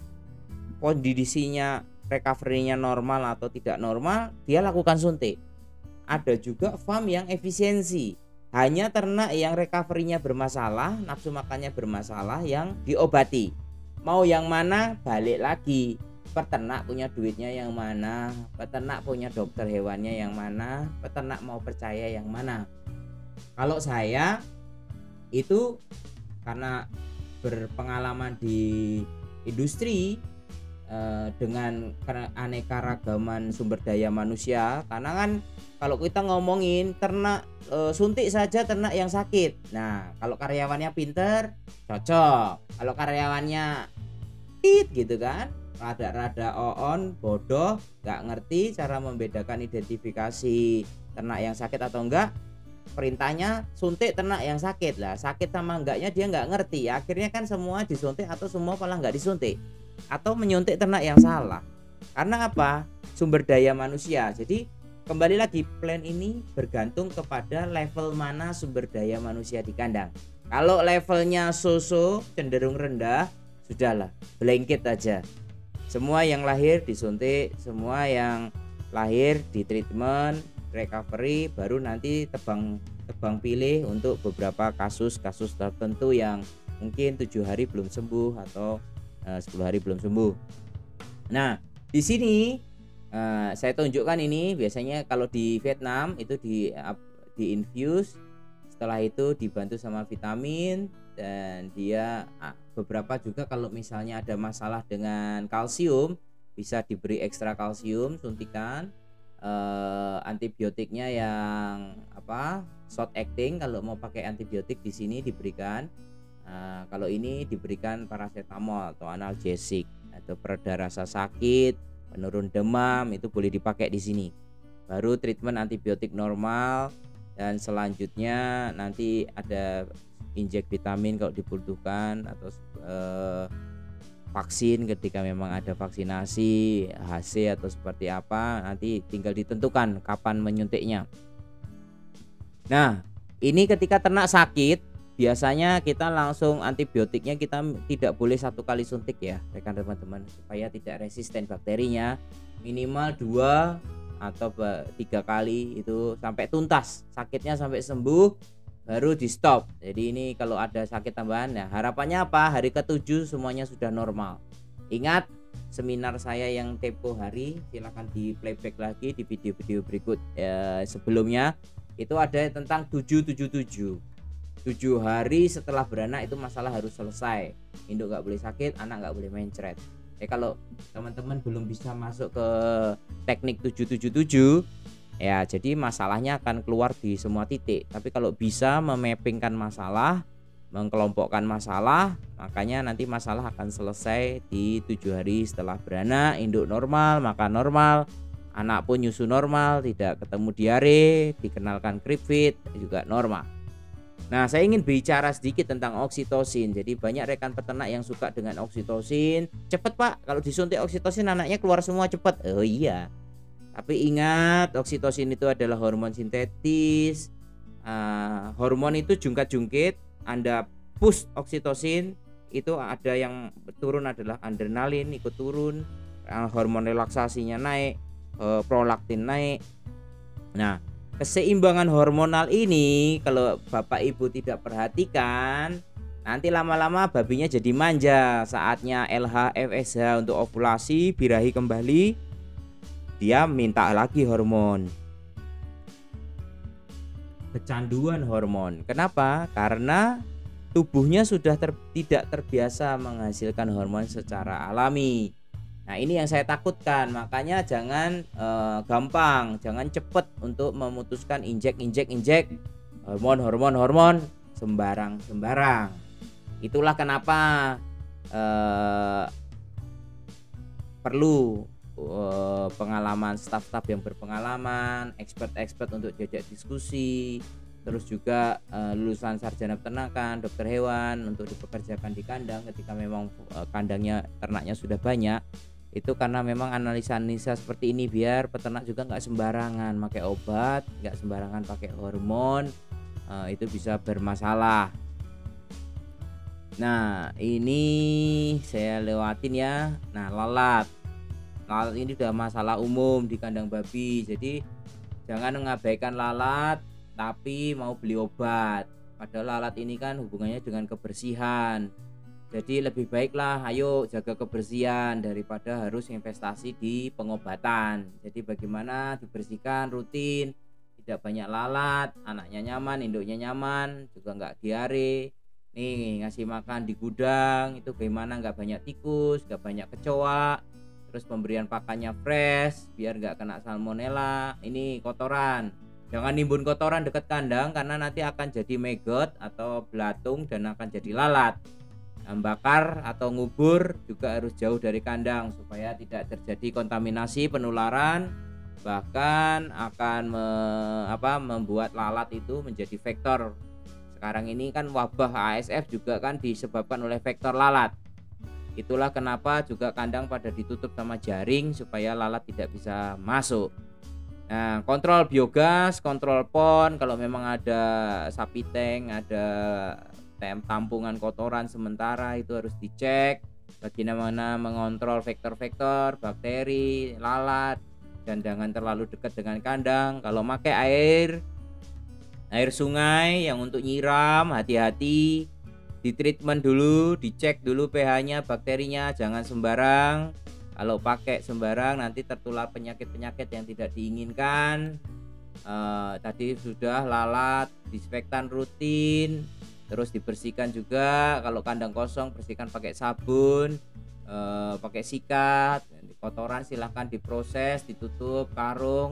kondisinya recovery-nya normal atau tidak normal, dia lakukan suntik. Ada juga farm yang efisiensi, hanya ternak yang recovery-nya bermasalah, nafsu makannya bermasalah yang diobati. Mau yang mana balik lagi, peternak punya duitnya yang mana, peternak punya dokter hewannya yang mana, peternak mau percaya yang mana. Kalau saya itu karena berpengalaman di industri dengan aneka ragaman sumber daya manusia, karena kan kalau kita ngomongin ternak suntik saja ternak yang sakit. Nah, kalau karyawannya pinter cocok, kalau karyawannya gitu kan, rada-rada on, bodoh, nggak ngerti cara membedakan identifikasi ternak yang sakit atau enggak, perintahnya suntik ternak yang sakit lah, sakit sama enggaknya dia nggak ngerti. Akhirnya kan semua disuntik atau semua malah nggak disuntik, atau menyuntik ternak yang salah. Karena apa? Sumber daya manusia. Jadi kembali lagi, plan ini bergantung kepada level mana sumber daya manusia di kandang. Kalau levelnya so-so, cenderung rendah, sudahlah, blanket aja. Semua yang lahir disuntik, semua yang lahir di treatment, recovery, baru nanti tebang pilih untuk beberapa kasus-kasus tertentu yang mungkin 7 hari belum sembuh atau 10 hari belum sembuh. Nah, di sini saya tunjukkan ini biasanya kalau di Vietnam itu di infuse, setelah itu dibantu sama vitamin, dan dia beberapa juga kalau misalnya ada masalah dengan kalsium bisa diberi ekstra kalsium suntikan. Antibiotiknya yang short acting, kalau mau pakai antibiotik di sini diberikan. Kalau ini diberikan paracetamol atau analgesik atau pereda rasa sakit, penurun demam, itu boleh dipakai di sini. Baru treatment antibiotik normal, dan selanjutnya nanti ada injek vitamin kalau dibutuhkan, atau vaksin ketika memang ada vaksinasi HC atau seperti apa, nanti tinggal ditentukan kapan menyuntiknya. Nah, ini ketika ternak sakit biasanya kita langsung antibiotiknya kita tidak boleh 1 kali suntik ya rekan teman-teman, supaya tidak resisten bakterinya, minimal 2 atau 3 kali itu sampai tuntas sakitnya, sampai sembuh baru di stop. Jadi ini kalau ada sakit tambahan ya harapannya apa, hari ke-7 semuanya sudah normal. Ingat seminar saya yang tempo hari, silahkan di playback lagi di video-video berikut sebelumnya, itu ada tentang 777 7 hari setelah beranak itu masalah harus selesai. Induk nggak boleh sakit, anak nggak boleh mencret. Kalau teman-teman belum bisa masuk ke teknik 777 ya, jadi masalahnya akan keluar di semua titik. Tapi kalau bisa memappingkan masalah, mengkelompokkan masalah, makanya nanti masalah akan selesai di 7 hari setelah beranak. Induk normal, makan normal, anak pun nyusu normal, tidak ketemu diare, dikenalkan crib feed juga normal. Nah, saya ingin bicara sedikit tentang oksitosin. Jadi banyak rekan peternak yang suka dengan oksitosin. Cepet Pak, kalau disuntik oksitosin anaknya keluar semua cepet. Oh iya, tapi ingat oksitosin itu adalah hormon sintetis. Hormon itu jungkat-jungkit. Anda push oksitosin, itu ada yang turun adalah adrenalin ikut turun, hormon relaksasinya naik, prolaktin naik. Nah, keseimbangan hormonal ini kalau Bapak Ibu tidak perhatikan, nanti lama-lama babinya jadi manja. Saatnya LH, FSH untuk ovulasi, birahi kembali, dia minta lagi hormon. Kecanduan hormon. Kenapa? Karena tubuhnya sudah tidak terbiasa menghasilkan hormon secara alami. Nah, ini yang saya takutkan. Makanya jangan gampang, jangan cepat untuk memutuskan injek hormon sembarang. Itulah kenapa perlu pengalaman staf-staf yang berpengalaman, expert untuk diajak diskusi, terus juga lulusan sarjana peternakan, dokter hewan untuk dipekerjakan di kandang ketika memang kandangnya ternaknya sudah banyak. Itu karena memang analisa seperti ini biar peternak juga nggak sembarangan pakai obat, nggak sembarangan pakai hormon, itu bisa bermasalah. Nah, ini saya lewatin ya. Nah, lalat ini udah masalah umum di kandang babi, jadi jangan mengabaikan lalat tapi mau beli obat. Padahal lalat ini kan hubungannya dengan kebersihan. Jadi lebih baiklah ayo jaga kebersihan daripada harus investasi di pengobatan. Jadi bagaimana dibersihkan rutin, tidak banyak lalat, anaknya nyaman, induknya nyaman, juga nggak diare. Nih ngasih makan di gudang itu bagaimana nggak banyak tikus, nggak banyak kecoa. Terus pemberian pakannya fresh biar nggak kena salmonella. Ini kotoran, jangan nimbun kotoran dekat kandang karena nanti akan jadi maggot atau belatung dan akan jadi lalat. Bakar atau ngubur juga harus jauh dari kandang supaya tidak terjadi kontaminasi penularan, bahkan akan membuat lalat itu menjadi vektor. Sekarang ini kan wabah ASF juga kan disebabkan oleh vektor lalat. Itulah kenapa juga kandang pada ditutup sama jaring supaya lalat tidak bisa masuk. Nah, kontrol biogas, kontrol pon, kalau memang ada sapi tank, ada tampungan kotoran sementara itu harus dicek bagaimana mengontrol vektor-vektor bakteri, lalat, dan jangan terlalu dekat dengan kandang. Kalau pakai air sungai yang untuk nyiram, hati-hati, di treatment dulu, dicek dulu pH-nya, bakterinya, jangan sembarang. Kalau pakai sembarang nanti tertular penyakit-penyakit yang tidak diinginkan. Tadi sudah lalat, disinfektan rutin, terus dibersihkan juga. Kalau kandang kosong bersihkan pakai sabun, pakai sikat. Kotoran silahkan diproses, ditutup karung,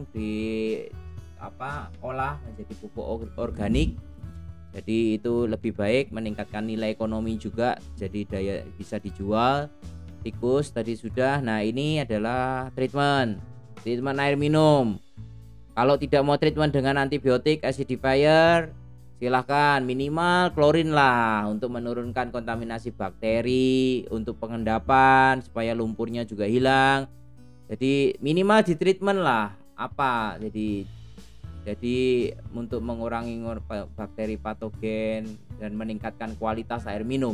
olah menjadi pupuk organik. Jadi itu lebih baik, meningkatkan nilai ekonomi juga, jadi daya bisa dijual. Tikus tadi sudah. Nah, ini adalah treatment air minum. Kalau tidak mau treatment dengan antibiotik acidifier, silahkan minimal klorin lah untuk menurunkan kontaminasi bakteri, untuk pengendapan supaya lumpurnya juga hilang. Jadi minimal di treatment lah apa, jadi untuk mengurangi bakteri patogen dan meningkatkan kualitas air minum.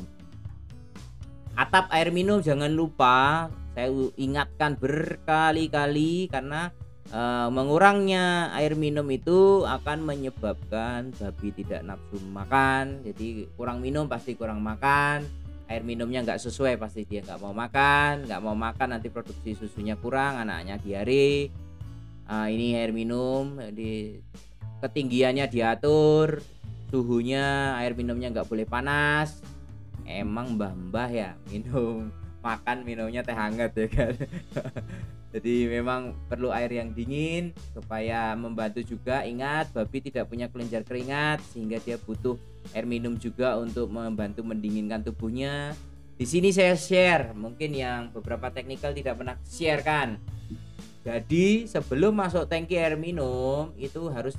Atap air minum jangan lupa, saya ingatkan berkali-kali karena mengurangnya air minum itu akan menyebabkan babi tidak nafsu makan. Jadi kurang minum pasti kurang makan, air minumnya nggak sesuai pasti dia nggak mau makan nanti produksi susunya kurang, anaknya diare. Ini air minum, jadi ketinggiannya diatur, suhunya air minumnya nggak boleh panas. Emang mbah-mbah ya makan minumnya teh hangat ya kan. Jadi memang perlu air yang dingin supaya membantu juga. Ingat, babi tidak punya kelenjar keringat sehingga dia butuh air minum juga untuk membantu mendinginkan tubuhnya. Di sini saya share, mungkin yang beberapa teknikal tidak pernah share kan. Jadi sebelum masuk tangki air minum itu harus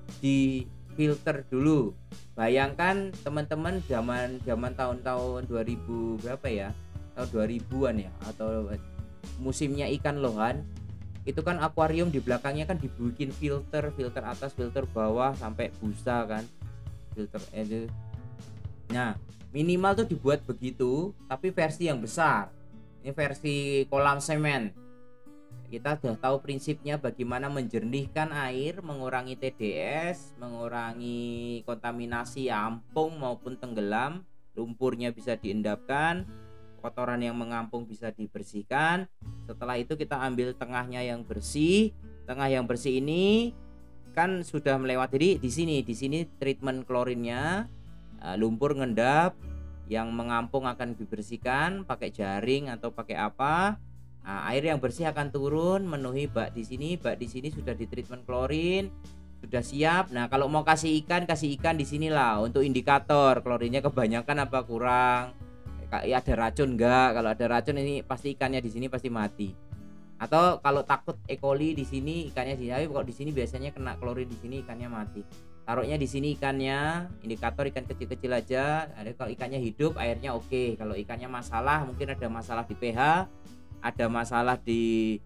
difilter dulu. Bayangkan teman-teman zaman tahun-tahun 2000 berapa ya? Tahun 2000-an ya, atau musimnya ikan lohan. Itu kan akuarium di belakangnya kan dibikin filter atas, filter bawah sampai busa kan. Filter itu. Nah, minimal tuh dibuat begitu, tapi versi yang besar. Ini versi kolam semen. Kita sudah tahu prinsipnya bagaimana menjernihkan air, mengurangi TDS, mengurangi kontaminasi ampung maupun tenggelam, lumpurnya bisa diendapkan, kotoran yang mengampung bisa dibersihkan. Setelah itu kita ambil tengahnya yang bersih. Tengah yang bersih ini kan sudah melewati di sini treatment klorinnya, lumpur ngendap, yang mengampung akan dibersihkan pakai jaring atau pakai apa. Air yang bersih akan turun memenuhi bak di sini sudah di treatment klorin, sudah siap. Nah, kalau mau kasih ikan di sinilah untuk indikator klorinnya kebanyakan apa kurang. Ada racun enggak? Kalau ada racun ini pasti ikannya di sini pasti mati. Atau kalau takut E. coli di sini ikannya di sini, kalau di sini biasanya kena klorin di sini ikannya mati. Taruhnya di sini ikannya, indikator ikan kecil-kecil aja. Ada kalau ikannya hidup airnya oke. Kalau ikannya masalah, mungkin ada masalah di pH, ada masalah di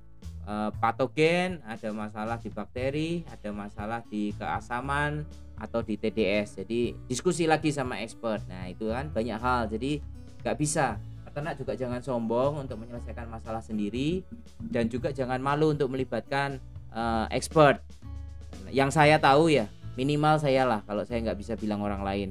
patogen, ada masalah di bakteri, ada masalah di keasaman atau di TDS. Jadi diskusi lagi sama expert. Nah, itu kan banyak hal. Jadi nggak bisa, peternak juga jangan sombong untuk menyelesaikan masalah sendiri, dan juga jangan malu untuk melibatkan expert. Yang saya tahu ya minimal saya lah, kalau saya nggak bisa bilang orang lain.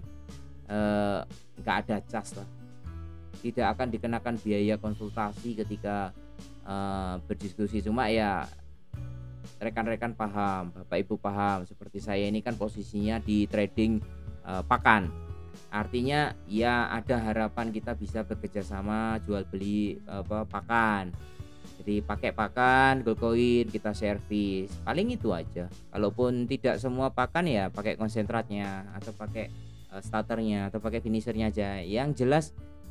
Nggak ada cas lah, tidak akan dikenakan biaya konsultasi ketika berdiskusi. Cuma ya rekan-rekan paham, bapak ibu paham, seperti saya ini kan posisinya di trading pakan. Artinya ya ada harapan kita bisa bekerja sama jual beli pakan. Jadi pakai pakan, gold coin, kita servis. Paling itu aja. Kalaupun tidak semua pakan ya pakai konsentratnya atau pakai starternya atau pakai finishernya aja. Yang jelas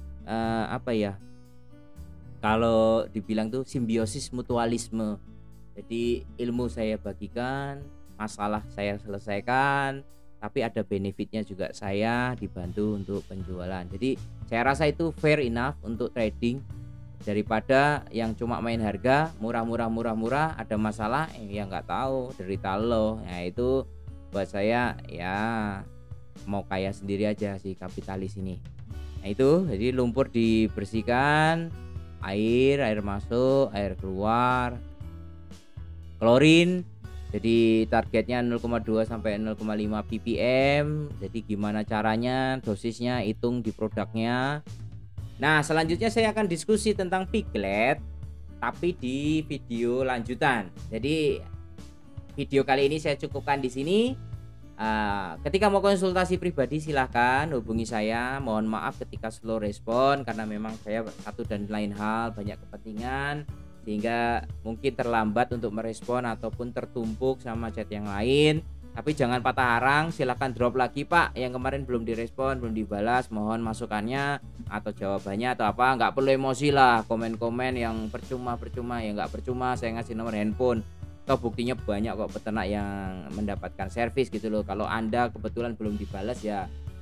kalau dibilang tuh simbiosis mutualisme. Jadi ilmu saya bagikan, masalah saya selesaikan, tapi ada benefitnya juga, saya dibantu untuk penjualan. Jadi saya rasa itu fair enough untuk trading, daripada yang cuma main harga murah, ada masalah ya nggak tahu, derita lo. Nah itu buat saya ya mau kaya sendiri aja si kapitalis ini. Nah itu, jadi lumpur dibersihkan, air masuk, air keluar, klorin. Jadi targetnya 0,2 sampai 0,5 ppm. Jadi gimana caranya, dosisnya hitung di produknya. Nah, selanjutnya saya akan diskusi tentang piglet tapi di video lanjutan. Jadi video kali ini saya cukupkan di sini. Ketika mau konsultasi pribadi silahkan hubungi saya. Mohon maaf ketika slow respon karena memang saya satu dan lain hal, banyak kepentingan, sehingga mungkin terlambat untuk merespon ataupun tertumpuk sama chat yang lain. Tapi jangan patah arang, silahkan drop lagi Pak yang kemarin belum direspon, belum dibalas, mohon masukannya atau jawabannya atau apa. Nggak perlu emosi lah, komen-komen yang percuma ya nggak percuma saya ngasih nomor handphone. Toh buktinya banyak kok peternak yang mendapatkan servis gitu loh. Kalau Anda kebetulan belum dibalas ya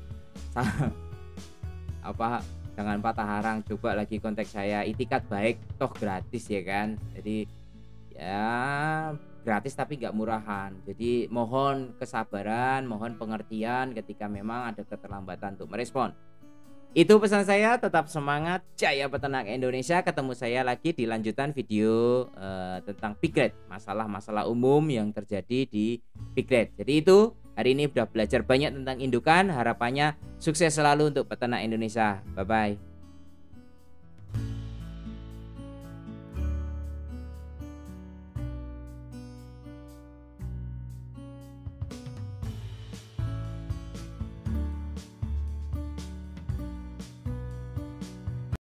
apa jangan patah harang, coba lagi kontak saya, itikat baik toh gratis ya kan. Jadi ya gratis tapi nggak murahan. Jadi mohon kesabaran, mohon pengertian ketika memang ada keterlambatan untuk merespon. Itu pesan saya, tetap semangat, jaya peternak Indonesia. Ketemu saya lagi di lanjutan video tentang piglet, masalah-masalah umum yang terjadi di piglet. Jadi itu hari ini udah belajar banyak tentang indukan, harapannya sukses selalu untuk peternak Indonesia. Bye bye.